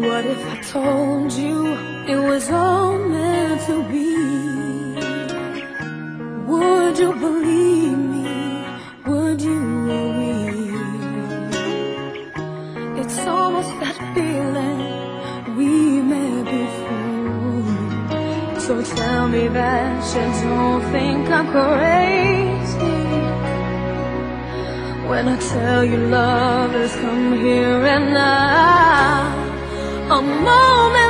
What if I told you it was all meant to be? Would you believe me? Would you agree? It's almost that feeling we met before. So tell me that you don't think I'm crazy when I tell you love has come here and now. A moment